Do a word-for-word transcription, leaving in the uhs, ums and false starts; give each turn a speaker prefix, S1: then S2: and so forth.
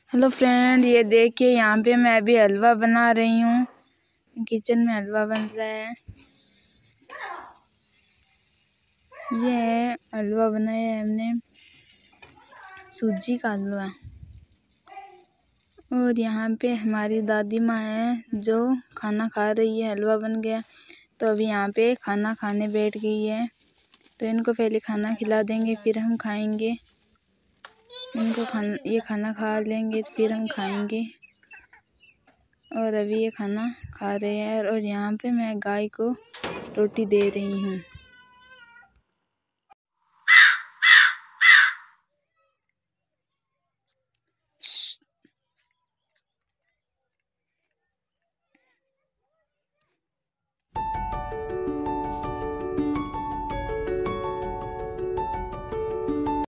S1: Hello friend, ये देखिए यहाँ पे मैं अभी हलवा बना रही हूँ। किचन में हलवा बन रहा है। ये है हलवा बनाया है हमने, सूजी का हलवा। और यहाँ पे हमारी दादी माँ है जो खाना खा रही है। हलवा बन गया तो अभी यहाँ पे खाना खाने बैठ गई है। तो इनको पहले खाना खिला देंगे, फिर हम खाएंगे। इनको खाना ये खाना खा लेंगे फिर हम खाएंगे। और अभी ये खाना खा रहे हैं। और यहाँ पे मैं गाय को रोटी दे रही हूँ।